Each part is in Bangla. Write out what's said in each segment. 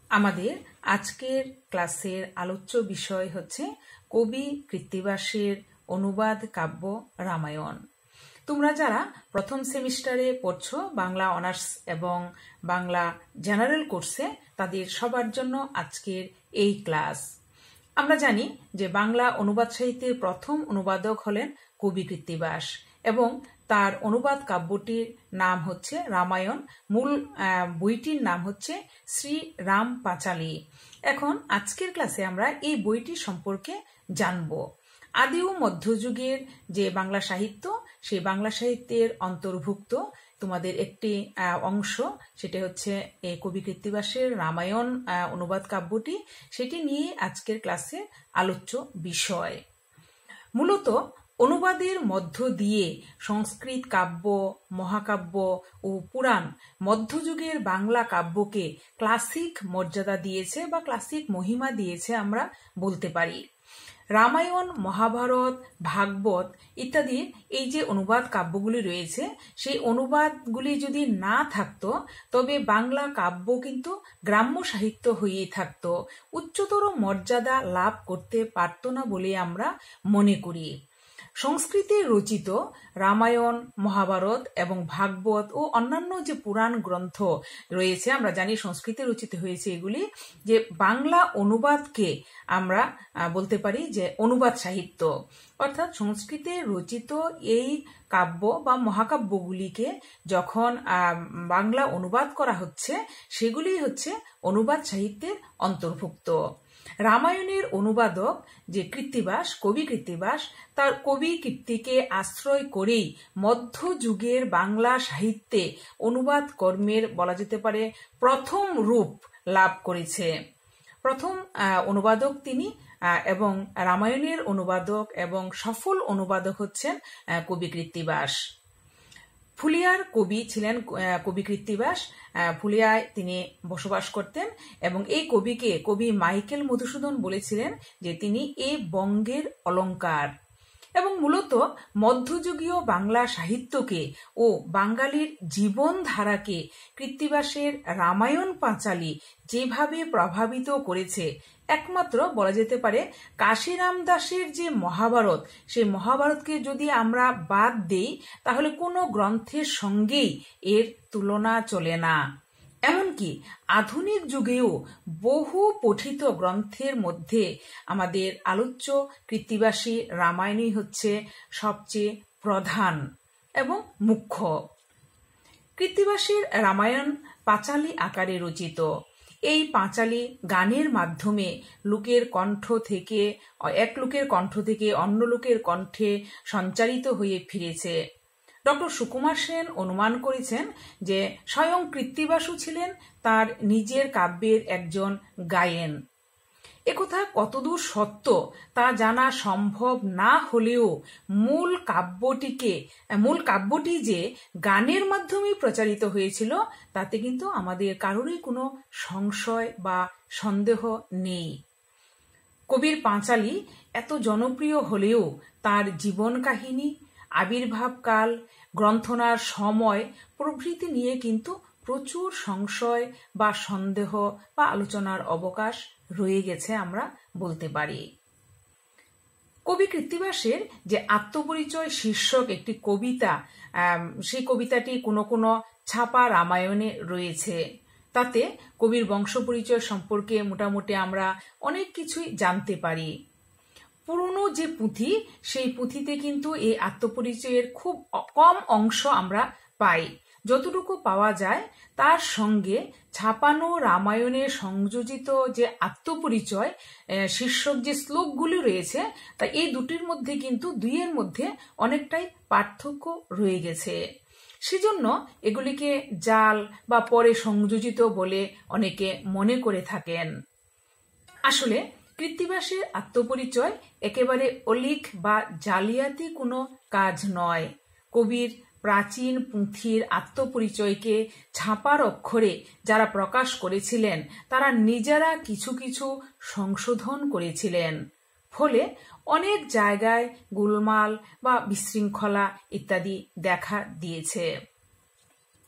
আমাদের আজকের ক্লাসের আলোচ্য বিষয় হচ্ছে কবি কৃত্তিবাসের অনুবাদ কাব্য রামায়ণ। তোমরা যারা প্রথম সেমিস্টারে পড়ছো বাংলা অনার্স এবং বাংলা জেনারেল কোর্সে, তাদের সবার জন্য আজকের এই ক্লাস। আমরা জানি যে বাংলা অনুবাদ সাহিত্যের প্রথম অনুবাদক হলেন কবি কৃত্তিবাস এবং তার অনুবাদ কাব্যটির নাম হচ্ছে রামায়ণ। মূল বইটির নাম হচ্ছে শ্রী রাম পাঁচালী। এখন আজকের ক্লাসে আমরা এই বইটি সম্পর্কে জানব। আদি ও মধ্যযুগের যে বাংলা সাহিত্য, সেই বাংলা সাহিত্যের অন্তর্ভুক্ত তোমাদের একটি অংশ, সেটা হচ্ছে কবি কৃত্তিবাসের রামায়ণ অনুবাদ কাব্যটি। সেটি নিয়ে আজকের ক্লাসে আলোচ্য বিষয়। মূলত অনুবাদের মধ্য দিয়ে সংস্কৃত কাব্য, মহাকাব্য ও পুরাণ মধ্যযুগের বাংলা কাব্যকে ক্লাসিক মর্যাদা দিয়েছে বা ক্লাসিক মহিমা দিয়েছে আমরা বলতে পারি। রামায়ণ, মহাভারত, ভাগবত ইত্যাদি এই যে অনুবাদ কাব্যগুলি রয়েছে, সেই অনুবাদগুলি যদি না থাকতো তবে বাংলা কাব্য কিন্তু গ্রাম্য সাহিত্য হয়েই থাকতো, উচ্চতর মর্যাদা লাভ করতে পারত না বলে আমরা মনে করি। সংস্কৃতে রচিত রামায়ণ, মহাভারত এবং ভাগবত ও অন্যান্য যে পুরাণ গ্রন্থ রয়েছে, আমরা জানি সংস্কৃতে রচিত হয়েছে এগুলি, যে বাংলা অনুবাদকে আমরা বলতে পারি যে অনুবাদ সাহিত্য। অর্থাৎ সংস্কৃতে রচিত এই কাব্য বা মহাকাব্যগুলিকে যখন বাংলা অনুবাদ করা হচ্ছে, সেগুলি হচ্ছে অনুবাদ সাহিত্যের অন্তর্ভুক্ত। রামায়ণের অনুবাদক যে কৃত্তিবাস, কবি কৃত্তিবাস, তার কবি কীর্তিকে আশ্রয় করেই মধ্যযুগের বাংলা সাহিত্যে অনুবাদ কর্মের বলা যেতে পারে প্রথম রূপ লাভ করেছে। প্রথম অনুবাদক তিনি এবং রামায়ণের অনুবাদক এবং সফল অনুবাদক হচ্ছেন কবি কৃত্তিবাস। ফুলিয়ার কবি ছিলেন কবি কৃত্তিবাস। ফুলিয়ায় তিনি বসবাস করতেন এবং এই কবিকে কবি মাইকেল মধুসূদন বলেছিলেন যে তিনি এই বঙ্গের অলঙ্কার। এবং মূলত মধ্যযুগীয় বাংলা সাহিত্যকে ও বাঙালির জীবনধারাকে কৃত্তিবাসের রামায়ণ পাঁচালী যেভাবে প্রভাবিত করেছে, একমাত্র বলা যেতে পারে কাশিরাম দাসের যে মহাভারত, সেই মহাভারতকে যদি আমরা বাদ দেই তাহলে কোনো গ্রন্থের সঙ্গেই এর তুলনা চলে না। এমনকি আধুনিক যুগেও বহু পঠিত গ্রন্থের মধ্যে আমাদের আলোচ্য কৃত্তিবাসী রামায়ণই হচ্ছে সবচেয়ে প্রধান এবং মুখ্য। কৃত্তিবাসীর রামায়ণ পাঁচালী আকারে রচিত। এই পাঁচালী গানের মাধ্যমে লোকের কণ্ঠ থেকে এক লোকের কণ্ঠ থেকে অন্য লোকের কণ্ঠে সঞ্চারিত হয়ে ফিরেছে। ডক্টর সুকুমার সেন অনুমান করেছেন যে স্বয়ং কৃত্তিবাসু ছিলেন তার নিজের কাব্যের একজন গায়েন। একথা কতদূর সত্য তা জানা সম্ভব না হলেও মূল কাব্যটি যে গানের মাধ্যমে প্রচারিত হয়েছিল তাতে কিন্তু আমাদের কারোরই কোনো সংশয় বা সন্দেহ নেই। কবির পাঁচালী এত জনপ্রিয় হলেও তার জীবন কাহিনী, আবির্ভাবকাল, গ্রন্থনার সময় প্রভৃতি নিয়ে কিন্তু প্রচুর সংশয় বা সন্দেহ বা আলোচনার অবকাশ রয়ে গেছে আমরা বলতে পারি। কবি কৃত্তিবাসের যে আত্মপরিচয় শীর্ষক একটি কবিতা, সেই কবিতাটি কোনো কোনো ছাপা রামায়ণে রয়েছে। তাতে কবির বংশ পরিচয় সম্পর্কে মোটামুটি আমরা অনেক কিছুই জানতে পারি। পুরনো যে পুঁথি, সেই পুঁথিতে কিন্তু এই আত্মপরিচয়ের খুব কম অংশ আমরা পাই। যতটুকু পাওয়া যায় তার সঙ্গে ছাপানো রামায়ণে সংযোজিত যে আত্মপরিচয় শীর্ষক যে শ্লোকগুলি রয়েছে, তা এই দুটির মধ্যে কিন্তু দুইয়ের মধ্যে অনেকটাই পার্থক্য রয়ে গেছে। সেজন্য এগুলিকে জাল বা পরে সংযোজিত বলে অনেকে মনে করে থাকেন। আসলে কৃত্তিবাসের আত্মপরিচয় একেবারে অলিক বা জালিয়াতি কোনো কাজ নয়। কবির প্রাচীন পুঁথির আত্মপরিচয়কে ছাপার অক্ষরে যারা প্রকাশ করেছিলেন তারা নিজেরা কিছু কিছু সংশোধন করেছিলেন। ফলে অনেক জায়গায় গোলমাল বা বিশৃঙ্খলা ইত্যাদি দেখা দিয়েছে।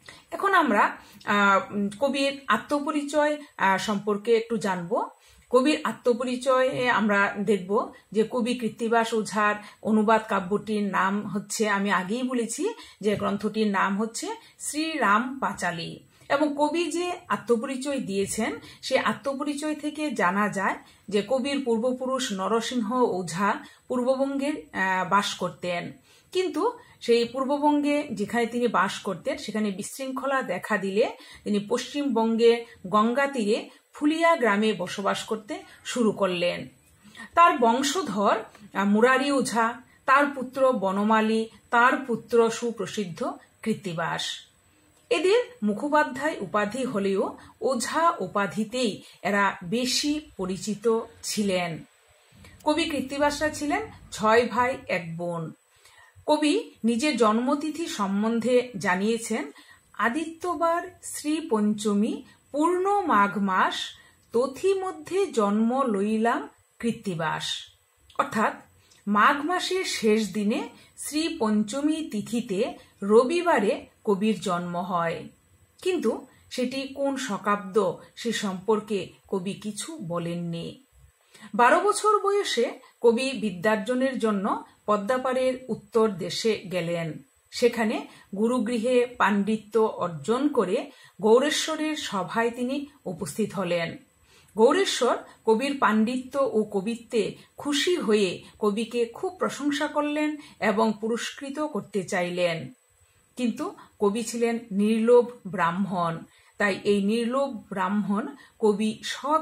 এখন আমরা কবির আত্মপরিচয় সম্পর্কে একটু জানব। কবির আত্মপরিচয়ে আমরা দেখব যে কবি কৃত্তিবাস ওঝার অনুবাদ কাব্যটির নাম হচ্ছে, আমি আগেই বলেছি যে গ্রন্থটির নাম হচ্ছে শ্রীরাম পাঁচালী। এবং কবি যে আত্মপরিচয় দিয়েছেন সে আত্মপরিচয় থেকে জানা যায় যে কবির পূর্বপুরুষ নরসিংহ ওঝা পূর্ববঙ্গের বাস করতেন, কিন্তু সেই পূর্ববঙ্গে যেখানে তিনি বাস করতেন সেখানে বিশৃঙ্খলা দেখা দিলে তিনি পশ্চিমবঙ্গে গঙ্গা তীরে ফুলিয়া গ্রামে বসবাস করতে শুরু করলেন। তার বংশধর মুরারি ওঝা, তার পুত্র বনমালী, তার পুত্র সুপ্রসিদ্ধ কৃত্তিবাস। এদের মুখোপাধ্যায় উপাধি হলেও ওঝা উপাধিতেই এরা বেশি পরিচিত ছিলেন। কবি কৃত্তিবাসরা ছিলেন 6 ভাই 1 বোন। কবি নিজের জন্মতিথি সম্বন্ধে জানিয়েছেন, আদিত্যবার শ্রী পঞ্চমী পূর্ণ মাঘ মাস তথি মধ্যে জন্ম লইলাম কৃত্তিবাস। অর্থাৎ মাঘ মাসের শেষ দিনে শ্রী পঞ্চমী তিথিতে রবিবারে কবির জন্ম হয়, কিন্তু সেটি কোন শকাব্দ সে সম্পর্কে কবি কিছু বলেননি। 12 বছর বয়সে কবি বিদ্যার্জনের জন্য পদ্মাপাড়ের উত্তর দেশে গেলেন। সেখানে গুরুগৃহে পাণ্ডিত্য অর্জন করে গৌরেশ্বরের সভায় তিনি উপস্থিত হলেন। গৌরেশ্বর কবির পাণ্ডিত্য ও কবিত্বে খুশি হয়ে কবিকে খুব প্রশংসা করলেন এবং পুরস্কৃত করতে চাইলেন, কিন্তু কবি ছিলেন নির্লোভ ব্রাহ্মণ। তাই এই নির্লোভ ব্রাহ্মণ কবি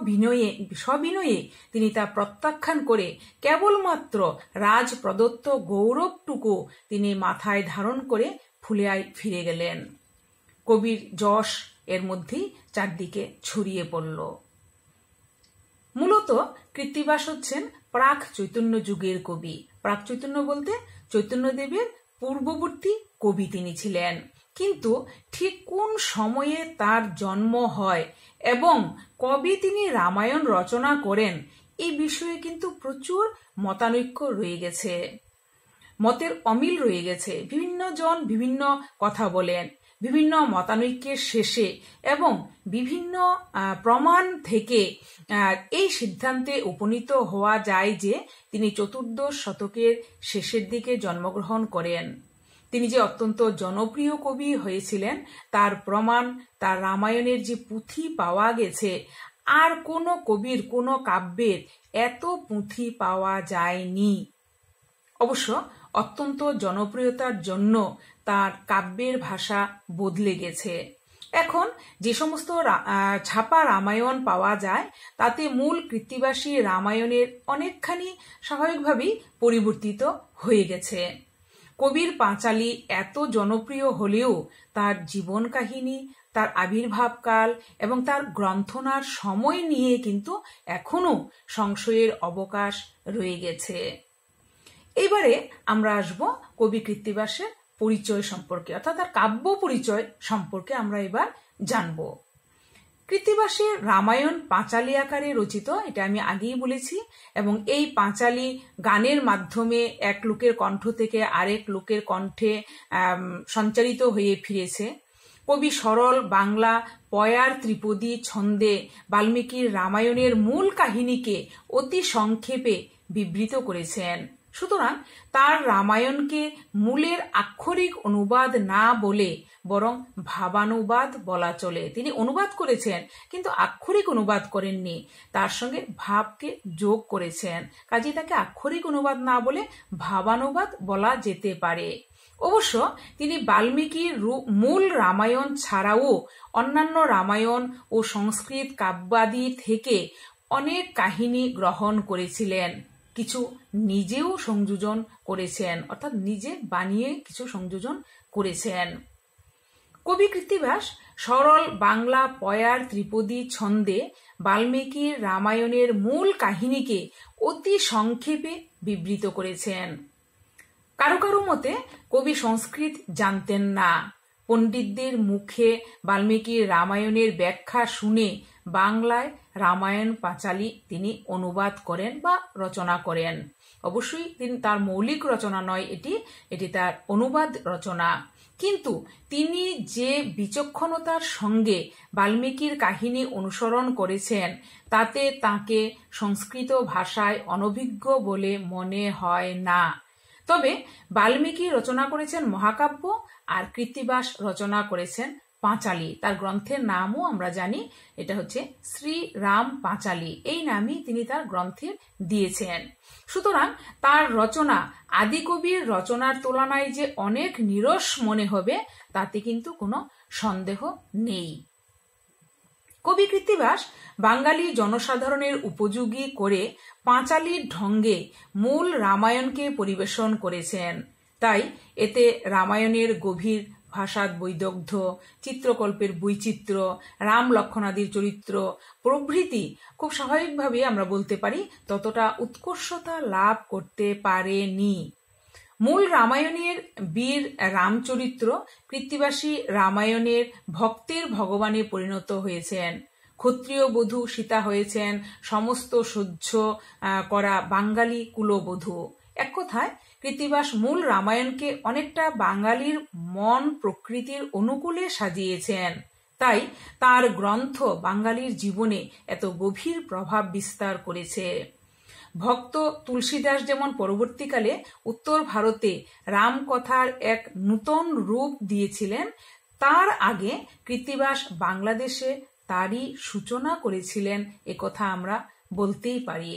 সবিনয়ে তিনি তা প্রত্যাখ্যান করে কেবলমাত্র রাজ প্রদত্ত গৌরবটুকু তিনি মাথায় ধারণ করে ফুলিয়ায় ফিরে গেলেন। কবির যশ এর মধ্যেই চারদিকে ছড়িয়ে পড়ল। মূলত কৃত্তিবাস হচ্ছেন প্রাক চৈতন্য যুগের কবি। প্রাক চৈতন্য বলতে চৈতন্যদেবের পূর্ববর্তী কবি তিনি ছিলেন, কিন্তু ঠিক কোন সময়ে তার জন্ম হয় এবং কবে তিনি রামায়ণ রচনা করেন এই বিষয়ে কিন্তু প্রচুর মতানৈক্য রয়ে গেছে, মতের অমিল রয়ে গেছে। বিভিন্ন জন বিভিন্ন কথা বলেন। বিভিন্ন মতানৈক্যের শেষে এবং বিভিন্ন প্রমাণ থেকে এই সিদ্ধান্তে উপনীত হওয়া যায় যে তিনি 14 শতকের শেষের দিকে জন্মগ্রহণ করেন। তিনি যে অত্যন্ত জনপ্রিয় কবি হয়েছিলেন তার প্রমাণ তার রামায়ণের যে পুঁথি পাওয়া গেছে, আর কোনো কবির কোনো কাব্যের এত পুঁথি পাওয়া যায়নি। অবশ্য অত্যন্ত জনপ্রিয়তার জন্য তার কাব্যের ভাষা বদলে গেছে। এখন যে সমস্ত ছাপা রামায়ণ পাওয়া যায় তাতে মূল কৃত্তিবাসী রামায়ণের অনেকখানি স্বাভাবিকভাবেই পরিবর্তিত হয়ে গেছে। কবির পাঁচালী এত জনপ্রিয় হলেও তার জীবন কাহিনী, তার আবির্ভাবকাল এবং তার গ্রন্থনার সময় নিয়ে কিন্তু এখনো সংশয়ের অবকাশ রয়ে গেছে। এইবারে আমরা আসব কবি কৃত্তিবাসের পরিচয় সম্পর্কে, অর্থাৎ তার কাব্য পরিচয় সম্পর্কে আমরা এবার জানব। কৃত্তিবাসের রামায়ণ পাঁচালী আকারে রচিত, এটা আমি আগেই বলেছি, এবং এই পাঁচালী গানের মাধ্যমে এক লোকের কণ্ঠ থেকে আরেক লোকের কণ্ঠে সঞ্চারিত হয়ে ফিরেছে। কবি সরল বাংলা পয়ার ত্রিপদী ছন্দে বাল্মীকির রামায়ণের মূল কাহিনীকে অতি সংক্ষেপে বিবৃত করেছেন। সুতরাং তার রামায়ণকে মূলের আক্ষরিক অনুবাদ না বলে বরং ভাবানুবাদ বলা চলে। তিনি অনুবাদ করেছেন কিন্তু আক্ষরিক অনুবাদ করেননি, তার সঙ্গে ভাবকে যোগ করেছেন। কাজেই তাকে আক্ষরিক অনুবাদ না বলে ভাবানুবাদ বলা যেতে পারে। অবশ্য তিনি বাল্মীকির মূল রামায়ণ ছাড়াও অন্যান্য রামায়ণ ও সংস্কৃত কাব্যাদি থেকে অনেক কাহিনী গ্রহণ করেছিলেন, কিছু নিজেও সংযোজন করেছেন, অর্থাৎ নিজে বানিয়ে কিছু সংযোজন করেছেন। কবি কৃত্তিবাস সরল বাংলা পয়ার ত্রিপদী ছন্দে বাল্মীকির রামায়ণের মূল কাহিনীকে অতি সংক্ষেপে বিবৃত করেছেন। কারো কারো মতে কবি সংস্কৃত জানতেন না। পণ্ডিতদের মুখে বাল্মীকির রামায়ণের ব্যাখ্যা শুনে বাংলায় রামায়ণ পাঁচালী তিনি অনুবাদ করেন বা রচনা করেন। অবশ্যই তিনি তার মৌলিক রচনা নয়, এটি তার অনুবাদ রচনা। কিন্তু তিনি যে বিচক্ষণতার সঙ্গে বাল্মীকির কাহিনী অনুসরণ করেছেন তাতে তাকে সংস্কৃত ভাষায় অনভিজ্ঞ বলে মনে হয় না। তবে বাল্মীকি রচনা করেছেন মহাকাব্য আর কৃত্তিবাস রচনা করেছেন পাঁচালী। তার গ্রন্থের নামও আমরা জানি, এটা হচ্ছে শ্রীরাম পাঁচালী, এই নামই তিনি তার গ্রন্থের দিয়েছেন। সুতরাং তার রচনা আদিকবির রচনার তুলনায় যে অনেক নিরস মনে হবে তাতে কিন্তু কোনো সন্দেহ নেই। কবি কৃত্তিবাস বাঙালি জনসাধারণের উপযোগী করে পাঁচালীর ঢঙ্গে মূল রামায়ণকে পরিবেশন করেছেন। তাই এতে রামায়ণের গভীর ভাষার বৈদগ্ধ্য, চিত্রকল্পের বৈচিত্র্য, রাম লক্ষ্মণাদির চরিত্র প্রভৃতি খুব স্বাভাবিকভাবে আমরা বলতে পারি ততটা উৎকর্ষতা লাভ করতে পারেনি। মূল রামায়ণের বীর রামচরিত্র কৃত্তিবাসী রামায়ণের ভক্তের ভগবানে পরিণত হয়েছেন। ক্ষত্রিয় বধূ সীতা হয়েছেন সমস্ত সহ্য করা বাঙালি কুলবধূ। এক কথায় কৃত্তিবাস মূল রামায়ণকে অনেকটা বাঙালির মন প্রকৃতির অনুকূলে সাজিয়েছেন। তাই তার গ্রন্থ বাঙালির জীবনে এত গভীর প্রভাব বিস্তার করেছে। ভক্ত তুলসীদাস যেমন পরবর্তীকালে উত্তর ভারতে রামকথার এক নূতন রূপ দিয়েছিলেন, তার আগে কৃত্তিবাস বাংলাদেশে তারই সূচনা করেছিলেন, একথা আমরা বলতেই পারি।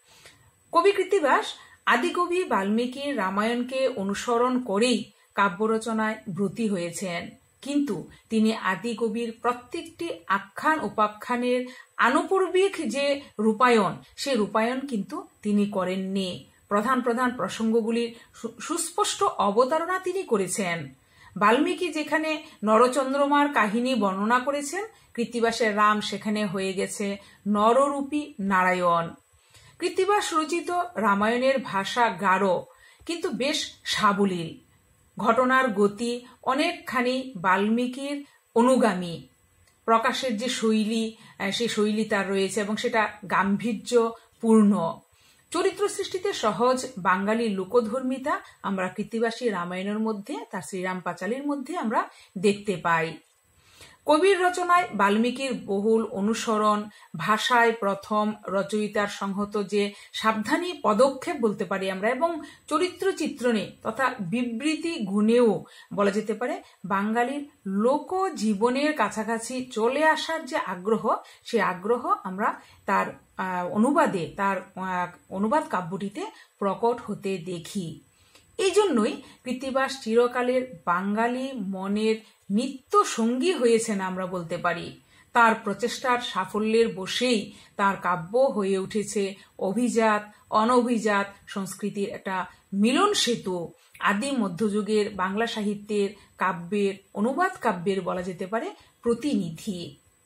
কবি কৃত্তিবাস আদিকবি বাল্মীকির রামায়ণকে অনুসরণ করেই কাব্য রচনায় ব্রতী হয়েছেন, কিন্তু তিনি আদিকবির প্রত্যেকটি আখ্যান উপাখ্যানের আনুপূর্বিক যে রূপায়ণ, সে রূপায়ণ কিন্তু তিনি করেননি। প্রধান প্রধান প্রসঙ্গগুলির সুস্পষ্ট অবতারণা তিনি করেছেন। বাল্মীকি যেখানে নরচন্দ্রমার কাহিনী বর্ণনা করেছেন, কৃত্তিবাসের রাম সেখানে হয়ে গেছে নররূপী নারায়ণ। কৃত্তিবাস রচিত রামায়ণের ভাষা গাঢ় কিন্তু বেশ সাবলীল। ঘটনার গতি অনেকখানি বাল্মীকির অনুগামী। প্রকাশের যে শৈলী, সেই শৈলী তার রয়েছে এবং সেটা গাম্ভীর্যপূর্ণ। চরিত্র সৃষ্টিতে সহজ বাঙালি লোকধর্মিতা আমরা কৃত্তিবাসী রামায়ণের মধ্যে, তার শ্রীরাম পাঁচালীর মধ্যে আমরা দেখতে পাই। কবির রচনায় বাল্মীকির বহুল অনুসরণ, ভাষায় প্রথম রচয়িতার সংহত যে সাবধানী পদক্ষেপ বলতে পারি আমরা, এবং চরিত্র চিত্রণে তথা বিবৃতি গুণেও বলা যেতে পারে বাঙালির লোকজীবনের কাছাকাছি চলে আসার যে আগ্রহ, সে আগ্রহ আমরা তার অনুবাদে, তার অনুবাদ কাব্যটিতে প্রকট হতে দেখি। এই জন্যই কৃত্তিবাস চিরকালের বাঙালি মনের নিত্য সঙ্গী হয়েছেন আমরা বলতে পারি। তার প্রচেষ্টার সাফল্যের বশেই তার কাব্য হয়ে উঠেছে অভিজাত অনভিজাত সংস্কৃতির একটা মিলন সেতু। আদি মধ্যযুগের বাংলা সাহিত্যের কাব্যের, অনুবাদ কাব্যের বলা যেতে পারে প্রতিনিধি।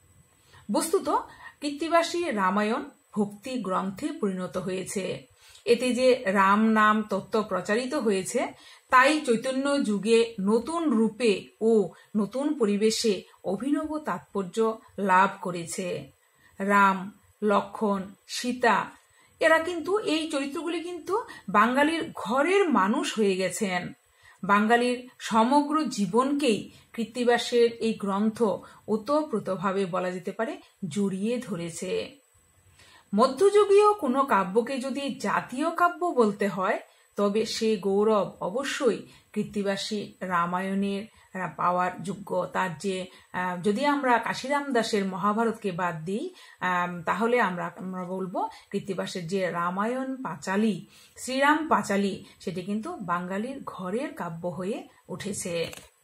বস্তুত কৃত্তিবাসী রামায়ণ ভক্তি গ্রন্থে পরিণত হয়েছে। এতে যে রাম নাম তত্ত্ব প্রচারিত হয়েছে তাই চৈতন্য যুগে নতুন রূপে ও নতুন পরিবেশে অভিনব তাৎপর্য লাভ করেছে। রাম, লক্ষ্মণ, সীতা এরা কিন্তু, এই চরিত্রগুলি কিন্তু বাঙালির ঘরের মানুষ হয়ে গেছেন। বাঙালির সমগ্র জীবনকেই কৃত্তিবাসের এই গ্রন্থ ওতপ্রোতভাবে বলা যেতে পারে জড়িয়ে ধরেছে। মধ্যযুগীয় কোনো কাব্যকে যদি জাতীয় কাব্য বলতে হয় তবে সে গৌরব অবশ্যই কৃত্তিবাসী রামায়ণের পাওয়ার যোগ্য। তার যে, যদি আমরা কাশিরাম দাসের মহাভারতকে বাদ দিই তাহলে আমরা বলবো কৃত্তিবাসের যে রামায়ণ পাঁচালী, শ্রীরাম পাঁচালী, সেটি কিন্তু বাঙালির ঘরের কাব্য হয়ে উঠেছে।